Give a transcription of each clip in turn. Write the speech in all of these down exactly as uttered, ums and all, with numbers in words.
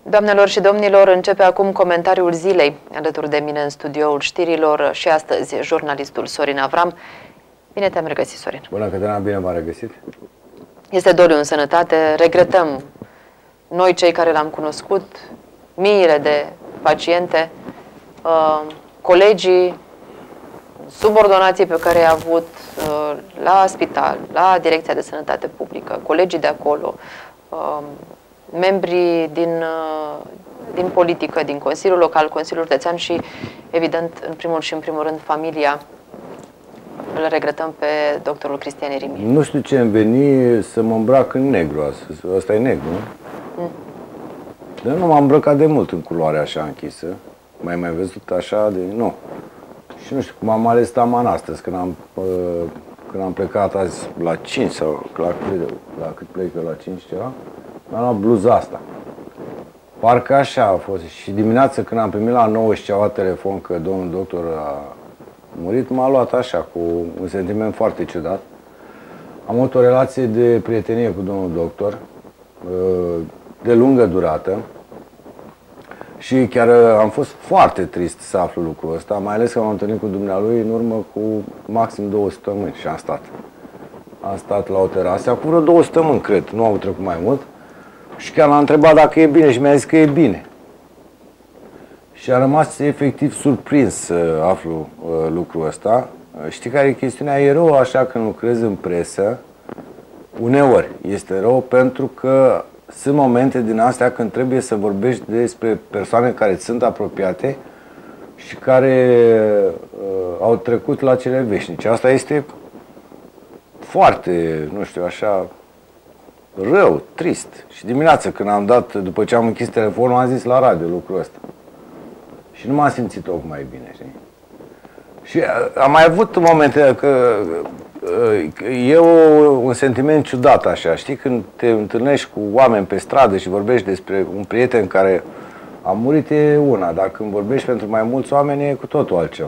Doamnelor și domnilor, începe acum comentariul zilei. Alături de mine în studioul știrilor și astăzi jurnalistul Sorin Avram. Bine te-am regăsit, Sorin. Bună, Cătălina, bine m-am regăsit. Este doliu în sănătate. Regretăm noi, cei care l-am cunoscut, miile de paciente, uh, colegii, subordonații pe care i-a avut uh, la spital, la Direcția de Sănătate Publică, colegii de acolo, uh, membrii din, uh, din politică, din Consiliul Local, Consiliul Județean și, evident, în primul și în primul rând, familia. Îl regretăm pe doctorul Cristian Irimie. Nu știu ce îmi veni să mă îmbrac în negru astăzi. Ăsta e negru, nu? Mm. Dar nu m-am îmbrăcat de mult în culoare așa închisă. Mai mai văzut așa de... Nu. Și nu știu cum am ales taman astăzi, când am, uh, când am plecat azi la cinci sau la, la cât plec eu, la cinci ceva, mi-am luat bluza asta. Parcă așa a fost. Și dimineața când am primit la nouă și ceva telefon că domnul doctor a murit, m-a luat așa, cu un sentiment foarte ciudat. Am avut o relație de prietenie cu domnul doctor, de lungă durată, și chiar am fost foarte trist să aflu lucrul ăsta, mai ales că m-am întâlnit cu dumnealui în urmă cu maxim două săptămâni și am stat. Am stat la o terasă, acum vreo două săptămâni, cred, nu au trecut mai mult, și chiar l-am întrebat dacă e bine și mi-a zis că e bine. Și a rămas efectiv surprins să aflu uh, lucrul ăsta. Știi care e chestiunea? E rău așa când lucrezi în presă, uneori este rău pentru că sunt momente din astea când trebuie să vorbești despre persoane care sunt apropiate și care uh, au trecut la cele veșnice. Asta este foarte, nu știu, așa, rău, trist. Și dimineața când am dat, după ce am închis telefonul, am zis la radio lucrul ăsta. Și nu m-am simțit tocmai bine, știi? Și am mai avut momente că e un sentiment ciudat așa, știi? Când te întâlnești cu oameni pe stradă și vorbești despre un prieten care a murit, e una, dar când vorbești pentru mai mulți oameni e cu totul altceva.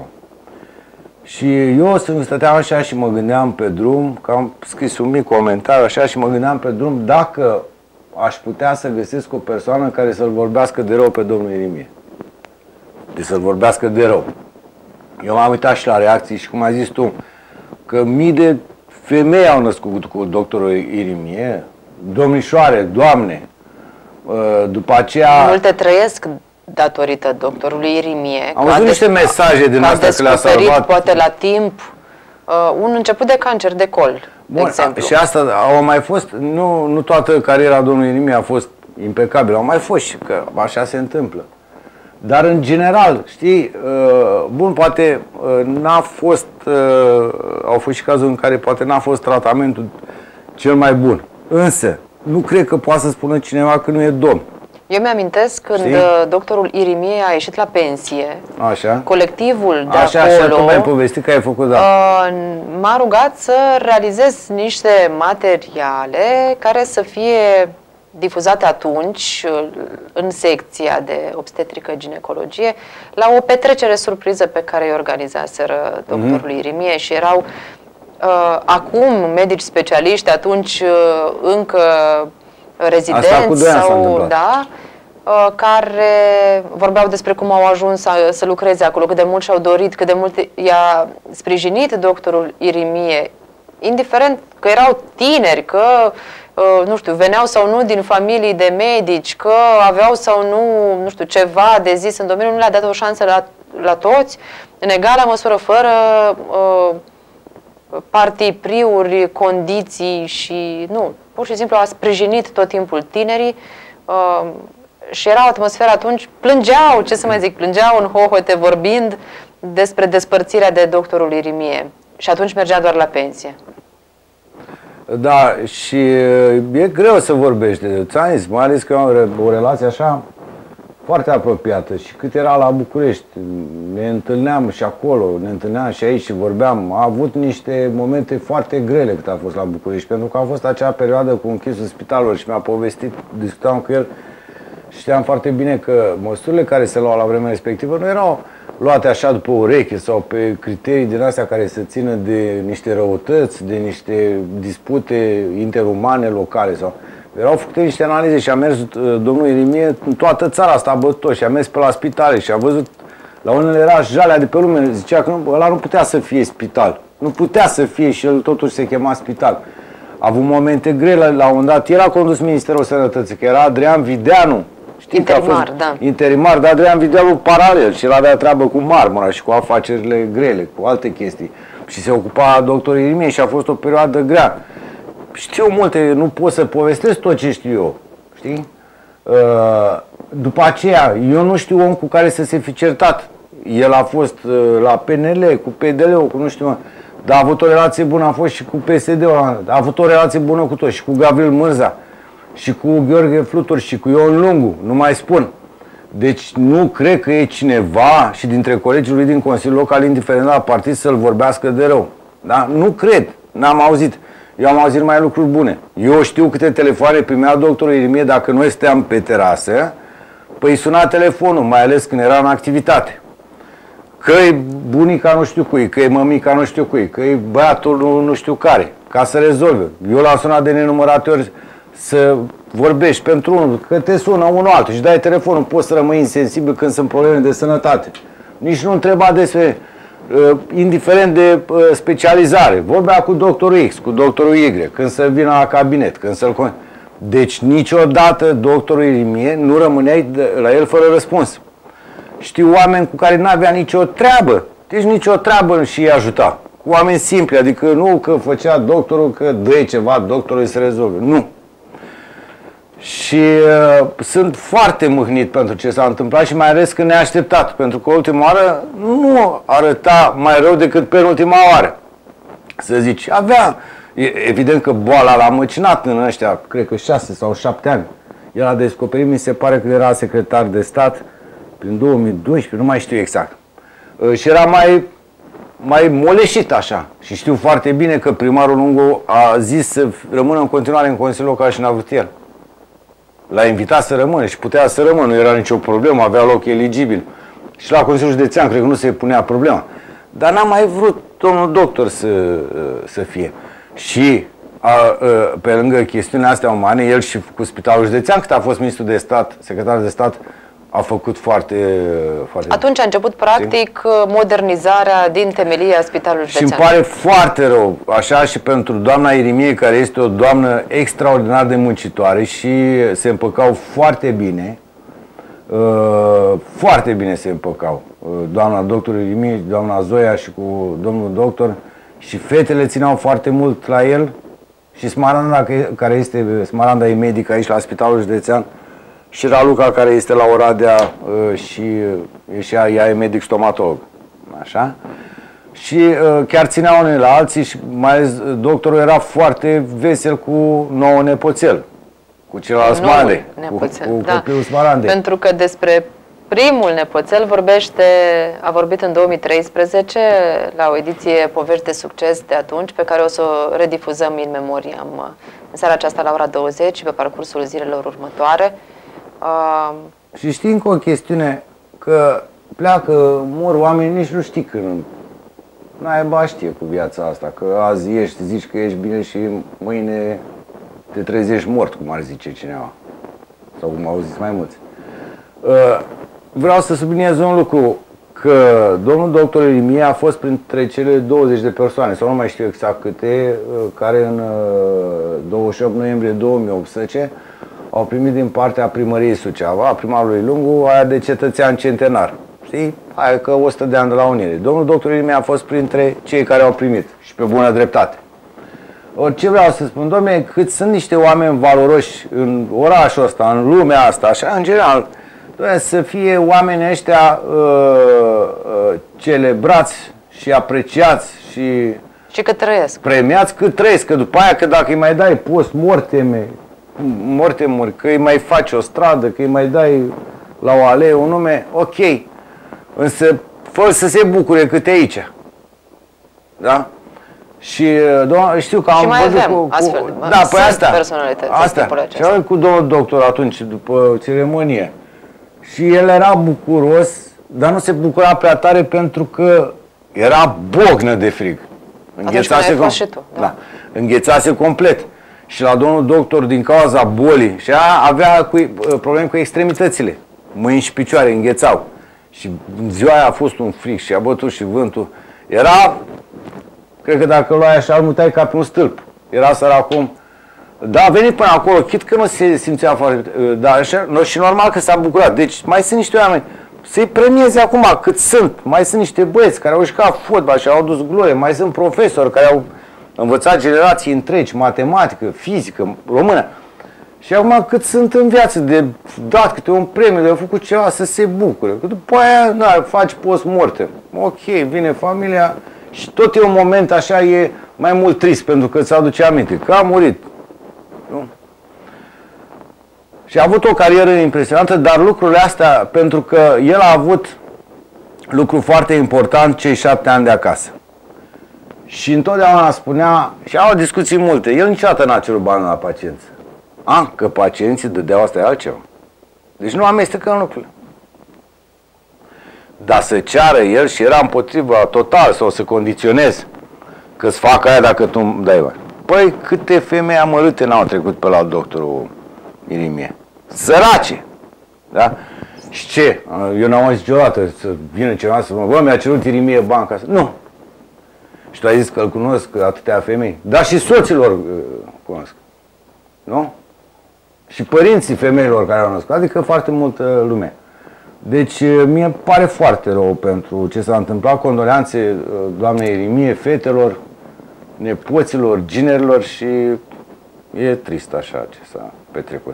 Și eu stăteam așa și mă gândeam pe drum, că am scris un mic comentariu așa și mă gândeam pe drum dacă aș putea să găsesc o persoană care să-l vorbească de rău pe domnul Irimie. De să-l vorbească de rău. Eu m-am uitat și la reacții și cum ai zis tu, că mii de femei au născut cu doctorul Irimie, domnișoare, doamne, după aceea... Multe trăiesc datorită doctorului Irimie. Am văzut niște mesaje din astea că le-a salvat. Poate la timp, un început de cancer de col, de exemplu. Și asta au mai fost, nu, nu toată cariera domnului Irimie a fost impecabilă, au mai fost și că așa se întâmplă. Dar în general, știi, bun, poate n-a fost, au fost și cazuri în care poate n-a fost tratamentul cel mai bun. Însă, nu cred că poate să spună cineva că nu e domn. Eu mi-amintesc când știi? Doctorul Irimie a ieșit la pensie, așa. Colectivul de așa, acolo... Așa, tu mi-ai povestit că ai făcut, da. M-a rugat să realizez niște materiale care să fie difuzate atunci în secția de obstetrică-ginecologie la o petrecere surpriză pe care îi organizaseră doctorul mm-hmm. Irimie și erau uh, acum medici specialiști, atunci uh, încă rezidenți sau da, uh, care vorbeau despre cum au ajuns să, să lucreze acolo, cât de mult și-au dorit, cât de mult i-a sprijinit doctorul Irimie, indiferent că erau tineri, că Uh, nu știu, veneau sau nu din familii de medici, că aveau sau nu, nu știu, ceva de zis în domeniu, nu le-a dat o șansă la, la toți, în egală măsură, fără uh, partipriuri, condiții și, nu, pur și simplu a sprijinit tot timpul tinerii uh, și era o atmosferă atunci, plângeau, ce să mai zic, plângeau în hohote vorbind despre despărțirea de doctorul Irimie și atunci mergea doar la pensie. Da, și e greu să vorbești de ți-am zis, mai ales că am o relație așa foarte apropiată și cât era la București, ne întâlneam și acolo, ne întâlneam și aici și vorbeam. A avut niște momente foarte grele cât a fost la București, pentru că a fost acea perioadă cu închisul spitalului și mi-a povestit, discutam cu el, știam foarte bine că măsurile care se luau la vremea respectivă nu erau luate așa după ureche sau pe criterii din astea care să țină de niște răutăți, de niște dispute interumane locale sau Erau făcute niște analize și a mers domnul Irimie în toată țara asta, a bătut și a mers pe la spitale și a văzut, la unele era jalea de pe lume, zicea că nu, ăla nu putea să fie spital. Nu putea să fie și el totuși se chema spital. A avut momente grele, la un moment dat, el a condus Ministerul Sănătății, că era Adrian Videanu. Știi, interimar, fost da. Interimar, dar Adrian Videanu paralel și el avea treabă cu marmura și cu afacerile grele, cu alte chestii. Și se ocupa doctorul Irimie și a fost o perioadă grea. Știu multe, nu pot să povestesc tot ce știu eu, știi? După aceea, eu nu știu om cu care să se fi certat. El a fost la P N L, cu P D L-ul, cu nu știu, dar a avut o relație bună, a fost și cu P S D-ul, a avut o relație bună cu toți, și cu Gavril Mârza, și cu Gheorghe Flutur, și cu Ion Lungu, nu mai spun. Deci nu cred că e cineva și dintre colegii lui din Consiliul Local, indiferent la partid, să-l vorbească de rău. Da? Nu cred, n-am auzit. Eu am auzit numai lucruri bune. Eu știu câte telefoane primea doctorul Irimie dacă noi stăteam pe terasă, păi suna telefonul, mai ales când era în activitate. Că-i bunica nu știu cui, că-i mămica nu știu cui, că-i băiatul nu, nu știu care, ca să rezolve. Eu l-am sunat de nenumărate ori să vorbești pentru unul, că te sună unul altul și dai telefonul, poți să rămâi insensibil când sunt probleme de sănătate. Nici nu întreba despre, uh, indiferent de uh, specializare. Vorbea cu doctorul X, cu doctorul Y, când să vină la cabinet, când să-l... Deci niciodată doctorul Irimie nu rămâneai la el fără răspuns. Știu oameni cu care n-avea nicio treabă, deci nicio treabă și îi ajuta. Cu oameni simpli, adică nu că făcea doctorul, că dă ceva doctorului să rezolve. Nu. Și uh, sunt foarte mâhnit pentru ce s-a întâmplat și mai ales că neașteptat, pentru că ultima oară nu arăta mai rău decât penultima oară. Să zici, avea, evident că boala l-a măcinat în ăștia, cred că șase sau șapte ani. El a descoperit, mi se pare că era secretar de stat, prin două mii doisprezece, nu mai știu exact. Și era mai, mai moleșit așa. Și știu foarte bine că primarul Lungu a zis să rămână în continuare în Consiliul Local și n-a vrut el. L-a invitat să rămână și putea să rămână, nu era nicio problemă, avea loc eligibil. Și la Consiliul Județean cred că nu se punea problema. Dar n-a mai vrut domnul doctor să, să fie. Și a, pe lângă chestiunea astea umane, el și cu Spitalul Județean, cât a fost ministru de stat, secretar de stat, a făcut foarte, foarte... Atunci a început, practic, modernizarea din temelia Spitalului Județean. Și îmi pare foarte rău, așa și pentru doamna Irimie, care este o doamnă extraordinar de muncitoare și se împăcau foarte bine, uh, foarte bine se împăcau. Uh, doamna doctor Irimie, doamna Zoia și cu domnul doctor, și fetele țineau foarte mult la el, și Smaranda, care este, Smaranda e medic aici la Spitalul Județean, și Raluca, care este la Oradea și e și ea, ea e medic stomatolog. Așa? Și chiar țineau unii la alții și mai ales doctorul era foarte vesel cu nouă nepoțel. Cu celălalt Smarandei. Cu, cu da. copilul Smarandei. Pentru că despre primul nepoțel vorbește, a vorbit în două mii treisprezece la o ediție Povești de succes de atunci, pe care o să o redifuzăm in memoriam în seara aceasta la ora douăzeci și pe parcursul zilelor următoare. Uh... Și știi încă o chestiune, că pleacă, mor oameni, nici nu știi când. Naiba știe cu viața asta, că azi ești, zici că ești bine și mâine te trezești mort, cum ar zice cineva. Sau cum au zis mai mulți. Uh, vreau să subliniez un lucru, că domnul doctor Irimie a fost printre cele douăzeci de persoane, sau nu mai știu exact câte, care în douăzeci și opt noiembrie două mii optsprezece au primit din partea primăriei Suceava, a primarului Lungu, aia de cetățean centenar. Știi? Aia că o sută de ani de la unire. Domnul doctor Irimie a fost printre cei care au primit și pe bună dreptate. Ce vreau să spun, dom'le, cât sunt niște oameni valoroși în orașul ăsta, în lumea asta, așa, în general, dom'le, să fie oamenii ăștia uh, uh, celebrați și apreciați și, și că trăiesc. Premiați cât trăiesc, că după aia, că dacă îi mai dai post morteme, mortemuri, că îi mai faci o stradă, că îi mai dai la o alee un nume, ok, însă fă să se bucure cât e aici. Da? Și doamna, știu că am și mai văzut avem cu, cu astfel de da, păi asta, personalități. asta. Și am cu domnul doctor atunci, după ceremonie. Și el era bucuros, dar nu se bucura prea tare pentru că era bognă de frig. Înghețase, com și tu, da. Da. Înghețase complet. și la domnul doctor din cauza bolii și a, avea cu, probleme cu extremitățile, mâini și picioare, înghețau. Și ziua aia a fost un fric și a bătut și vântul. Era, cred că dacă luai așa, îl mutai ca pe un stâlp. Era săracum. Da, a venit până acolo, chit că nu se simțea foarte... Da, așa, și normal că s-a bucurat. Deci mai sunt niște oameni, să-i premieze acum cât sunt. Mai sunt niște băieți care au jucat fotbal și au adus glorie. Mai sunt profesori care au învățat generații întregi, matematică, fizică, română. Și acum cât sunt în viață de dat câte un premiu, de făcut ceva să se bucure. Că după aia, na, faci post-mortem. Ok, vine familia și tot e un moment așa, e mai mult trist pentru că îți aduce aminte că a murit. Nu? Și a avut o carieră impresionantă, dar lucrurile astea, pentru că el a avut lucru foarte important, cei șapte ani de acasă. Și întotdeauna spunea, și au discuții multe, el niciodată n-a cerut bani la pacienți. A, că pacienții dădeau, asta e altceva. Deci nu amestecăm lucrurile. Dar să ceară el și era împotriva total sau să condiționez că-ți fac aia dacă tu îmi dai bani. Păi câte femei amărâte n-au trecut pe la doctorul Irimie? Sărace! Da? Și ce? Eu n-am auzit niciodată să vină ceva să mă... Bă, mi-a cerut Irimie bani ca să... Nu! Și tu ai zis că îl cunosc atâtea femei? Dar și soților uh, cunosc. Nu? Și părinții femeilor care au născut, adică foarte multă lume. Deci mie pare foarte rău pentru ce s-a întâmplat. Condoleanțe doamnei Irimie, fetelor, nepoților, ginerilor și e trist așa ce s-a petrecut.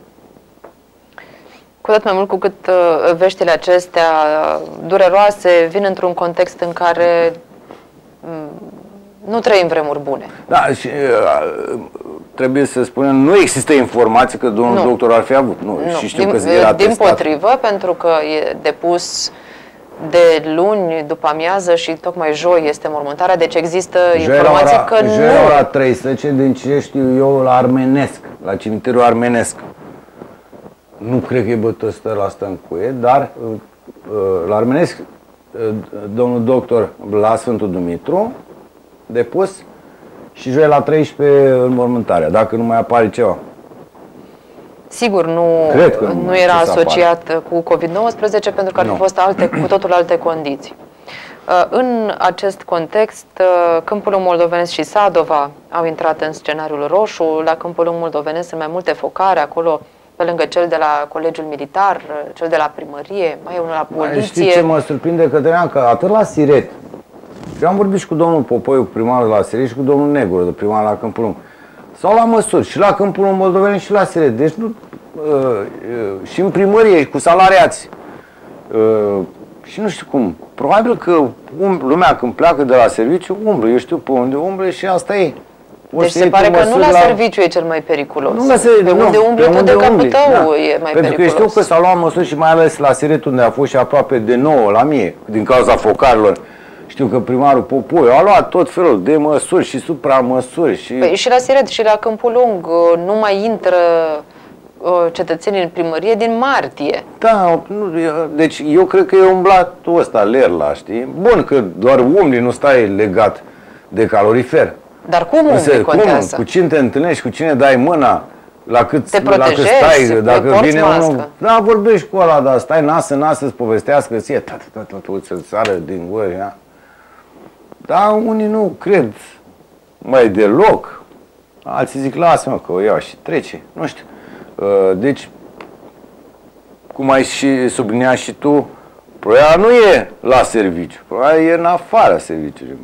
Cu atât mai mult cu cât uh, veștile acestea dureroase vin într-un context în care um, nu trăim vremuri bune. Da, și uh, trebuie să spunem, nu există informații că domnul nu. doctor ar fi avut. Nu, nu. Și știu din, că era din testat. potrivă, pentru că e depus de luni după amiază și tocmai joi este mormântarea, deci există joi informații ora, că joi nu... Joi la ora treisprezece, din ce știu eu, la Armenesc, la cimitirul Armenesc. Nu cred că e bătă stă la asta în cuie, dar la Armenesc, domnul doctor la Sfântul Dumitru, depus, și joi la treisprezece înmormântarea, dacă nu mai apare ceva. Sigur, nu, nu, nu era asociat cu COVID nouăsprezece pentru că ar fi fost alte, cu totul alte condiții. În acest context, Câmpul Lung Moldovenesc și Sadova au intrat în scenariul roșu. La Câmpul Lung Moldovenesc sunt mai multe focare, acolo pe lângă cel de la Colegiul Militar, cel de la primărie, mai e unul la poliție. Știi ce mă surprinde, Cătălina? Că atât la Siret, eu am vorbit și cu domnul Popoiu, primarul la Siret, și cu domnul Negru, de primar la Câmpul Lung. Sau la măsuri, și la Câmpul Lung Moldovenesc și la Siret. Deci nu, uh, uh, și în primărie, cu salariați. Uh, și nu știu cum. Probabil că um, lumea când pleacă de la serviciu umblă, eu știu pe unde umblă și asta e. O deci se pare că nu la, la serviciu e cel mai periculos. Nu la serviciu, pe unde nu, umbli tu de capul tău da. e mai Pentru periculos. Pentru că știu că s-au luat măsuri și mai ales la Siret, unde a fost și aproape de nouă la mie, din cauza focarilor. Știu că primarul Popoiu a luat tot felul de măsuri și supramăsuri. Și... Păi și la Siret și la Câmpul Lung nu mai intră cetățenii în primărie din martie. Da, nu, deci eu cred că e umblatul ăsta, lerla, știi? Bun, că doar umbli, nu stai legat de calorifer. Dar cum umbli contează? Cu cine te întâlnești, cu cine dai mâna, la cât, te la cât stai, dacă vine mască. unul, da, vorbești cu ăla, dar stai nasă, nasă, îți povestească, ție, tată, tată, tată, să-ți sară din gură, ia. Da, unii nu cred mai deloc. Alții zic, lasă-mă că o iau și trece. Nu știu. Deci, cum ai și subliniat și tu, problema nu e la serviciu, problema e în afara serviciului.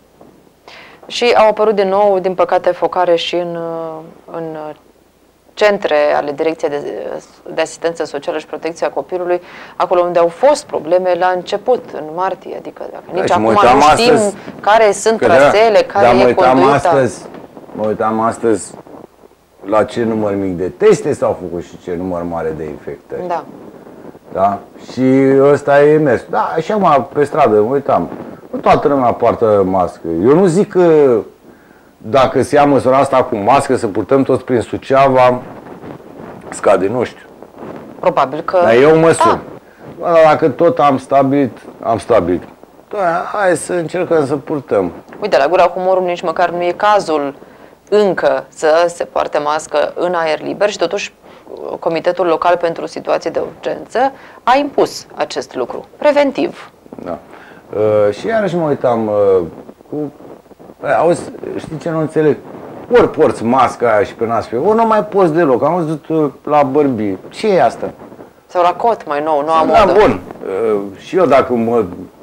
Și au apărut din nou, din păcate, focare și în, în centre ale Direcției de, de Asistență Socială și Protecția Copilului, acolo unde au fost probleme la început, în martie, adică dacă da, nici acum nu astăzi, știm care sunt trasele, care da, e conduita. Astăzi, mă uitam astăzi la ce număr mic de teste s-au făcut și ce număr mare de infectări. Da. Da? Și ăsta e mers. Da, și acum pe stradă, mă uitam, toată lumea poartă mască. Eu nu zic că dacă se ia măsura asta cu mască, să purtăm toți prin Suceava, scade, nu știu. Probabil că... Dar e o măsură. Da. Dar dacă tot am stabilit, am stabilit. Da, hai să încercăm să purtăm. Uite, la Gura cu Morul nici măcar nu e cazul încă să se poarte mască în aer liber și totuși Comitetul Local pentru Situații de Urgență a impus acest lucru, preventiv. Da. Uh, și iarăși mă uitam uh, cu... Auzi, știi ce nu înțeleg? Ori porți masca aia și pe nas, ori nu mai poți deloc. Am văzut uh, la bărbii. Ce e asta? Sau la cot mai nou, nu am Da, modă. bun. Uh, și eu dacă mă...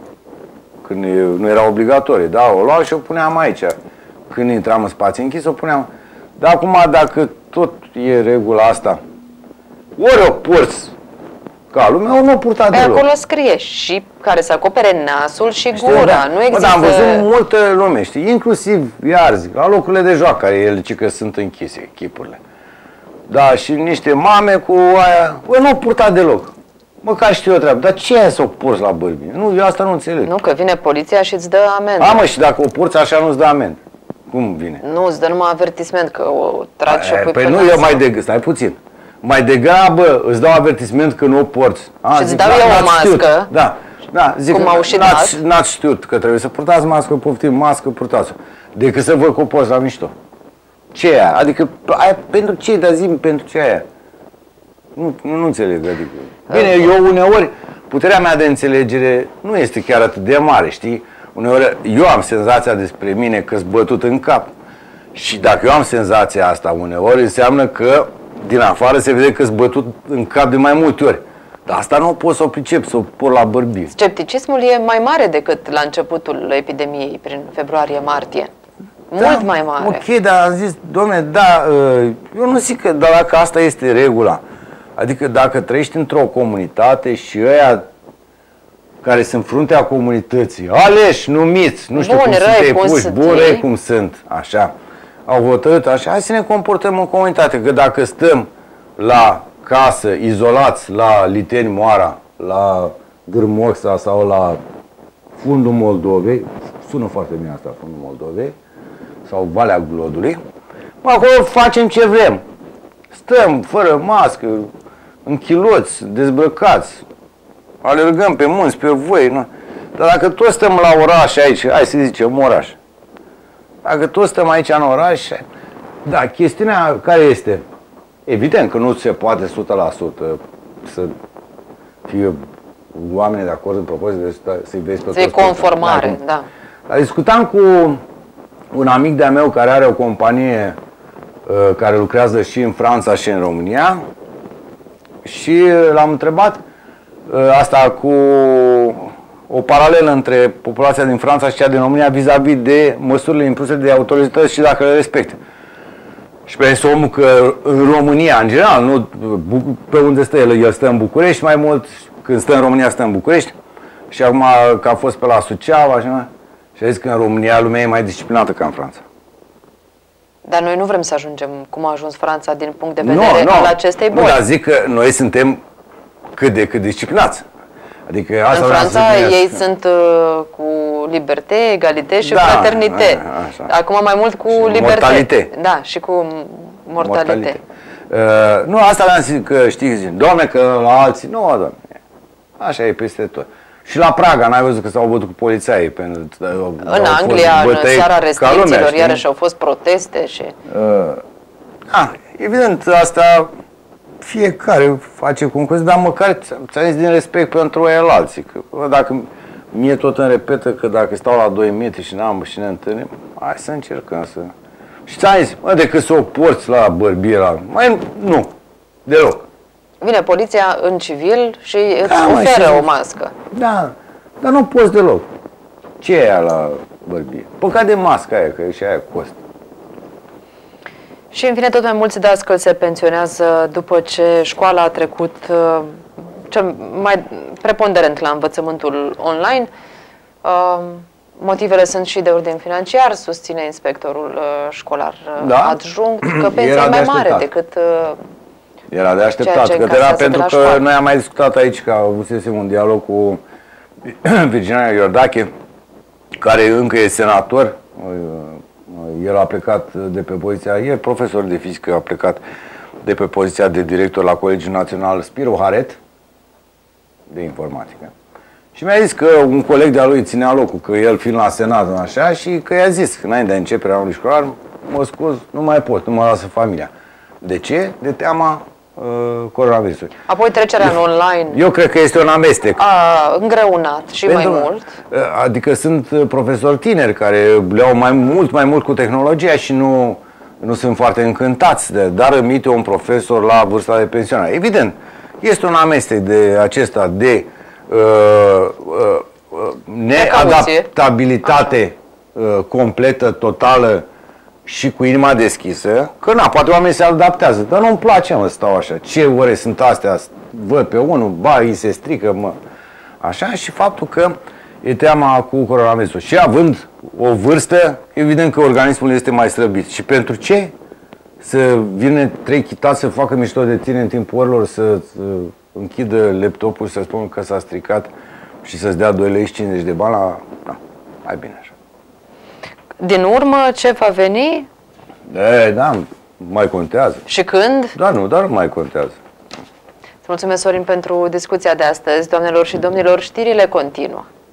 Când nu era obligatorie, da, o luam și o puneam aici. Când intram în spații închis, o puneam. Dar acum, dacă tot e regula asta, ori o porți ca lumea, ori nu o purta Pe deloc. acolo scrie și care să acopere nasul și Știi, gura. da. Nu există... Bă, dar am văzut multă lume, știi, inclusiv, iar zic, la locurile de joacă, care ele zic că sunt închise, chipurile. Da, și niște mame cu aia, bă, nu o purta deloc. Măcar știu eu treabă, dar ce e să o porți la bărbi? Nu, eu asta nu înțeleg. Nu, că vine poliția și îți dă amendă. A, mă, și dacă o porți așa nu-ți dă amendă. Cum vine? Nu, îți dă numai avertisment că o tragi și o pui Păi pe nu, nas. eu mai degrabă, stai puțin. Mai degrabă îți dau avertisment că nu o porți. A, Și îți zic, dau da, eu o n-ați știut. mască. Da, da, zic, Cum au și n-ați, dat. n-ați știut că trebuie să purtați mască, poftim, mască, purtați-o. Decât să văd că o porți la mișto. Ce e aia? Adică, aia, pentru ce, dar zi pentru ce aia? Nu, nu, nu înțeleg, adică. Bine, eu uneori, puterea mea de înțelegere nu este chiar atât de mare, știi? Uneori, eu am senzația despre mine că sunt bătut în cap. Și dacă eu am senzația asta uneori, înseamnă că din afară se vede că sunt bătut în cap de mai multe ori. Dar asta nu pot să o pricep, să o pun la bărbie. Scepticismul e mai mare decât la începutul epidemiei, prin februarie-martie. Da, Mult mai mare. Ok, dar am zis, dom'le, da, eu nu zic că, dar dacă asta este regula, adică dacă trăiești într-o comunitate și ăia care sunt fruntea comunității, aleși, numiți, nu știu Bun, cum răi, sunt ei cum puși, sunt bun, ei. răi cum sunt, așa, au hotărât așa, hai să ne comportăm în comunitate, că dacă stăm la casă, izolați, la Liteni Moara, la Dârmoxa sau la fundul Moldovei, sună foarte bine asta, fundul Moldovei, sau Valea Glodului, acolo facem ce vrem. Stăm fără mască, în chiloți, dezbrăcați, alergăm pe munți, pe voi, nu? Dar dacă toți stăm la oraș aici, hai să zicem oraș, dacă toți stăm aici în oraș, da, chestiunea care este? Evident că nu se poate o sută la sută să fie oamenii de acord în propoziție de să-i vezi pe toți. Să-i conformare, da. Dar discutam cu un amic de-a meu care are o companie uh, care lucrează și în Franța și în România și l-am întrebat uh, asta cu o paralelă între populația din Franța și cea din România vis-a-vis de măsurile impuse de autorități și dacă le respectă. Și pe zis omul că în România, în general, nu pe unde stă el, el stă în București mai mult, când stă în România stă în București și acum că a fost pe la Suceava și, și a zis că în România lumea e mai disciplinată ca în Franța. Dar noi nu vrem să ajungem cum a ajuns Franța din punct de Nu, vedere nu, al acestei boli. nu, dar zic că noi suntem cât de cât disciplinați. Adică asta în Franța ei să... sunt uh, cu liberté, egalité și Da, fraternité. a, așa. Acum mai mult cu Și liberté. mortalitate. Da, și cu mortalitate. mortalitate. Uh, nu, asta le-am zis că știi, zic, doamne, că la alții, nu, doamne, așa e peste tot. Și la Praga, n-ai văzut că s-au bătut cu polițaii? Pentru, în Anglia, în seara restricțiilor, iarăși au fost proteste și... Uh, a, evident, asta fiecare face cum crezi, dar măcar ți-am zis din respect pentru el alții. Că dacă mie tot îmi repetă că dacă stau la doi metri și n-am și ne întâlnim, hai să încercăm să... Și ți-am zis, mă, decât să o porți la bărbie, la... Mai nu, deloc. Vine poliția în civil și îți Da, mă, oferă și- o mască. Da, dar nu poți deloc. Ce e aia la bărbie? Păcat de masca aia, că și aia costă. Și în fine, tot mai mulți dascăli se pensionează după ce școala a trecut uh, cel mai preponderent la învățământul online. Uh, motivele sunt și de ordin financiar, susține inspectorul uh, școlar uh, Da? adjunct, că pensia Era e de mai mare așteptat. decât... Uh, Era de așteptat, Ceea ce că era încasează de pentru la că școală. noi am mai discutat aici că avusesem un dialog cu Virginia Iordache, care încă e senator. El a plecat de pe poziția, e profesor de fizică, a plecat de pe poziția de director la Colegiul Național Spiro Haret, de informatică. Și mi-a zis că un coleg de-a lui ținea locul, că el fiind la senat, așa, și că i-a zis, înainte de începerea anului școlar, mă scuz, nu mai pot, nu mă lasă familia. De ce? De teama uh, coronavirusului. Apoi trecerea în online Eu cred că este un amestec. a îngreunat și Pentru, mai mult. Adică sunt profesori tineri care le au mai mult, mai mult cu tehnologia și nu, nu sunt foarte încântați de dar rămite un profesor la vârsta de pensionare. Evident, este un amestec de acesta de uh, uh, neadaptabilitate uh, completă, totală și cu inima deschisă, că na, poate oamenii se adaptează, dar nu-mi place, mă, stau așa. Ce ore sunt astea? Văd pe unul, ba, îi se strică, mă. Așa, și faptul că e teama cu coronavirusul. Și având o vârstă, evident că organismul este mai slăbit. Și pentru ce? Să vină trei chitați să facă mișto de tine în timpul orilor, să închidă laptopul și să spună că s-a stricat și să-ți dea doi lei și cincizeci de bani la... Da, hai bine așa. Din urmă, ce va veni? E, da, mai contează. Și când? Da, nu, dar mai contează. Îți mulțumesc, Sorin, pentru discuția de astăzi. Doamnelor și domnilor, știrile continuă.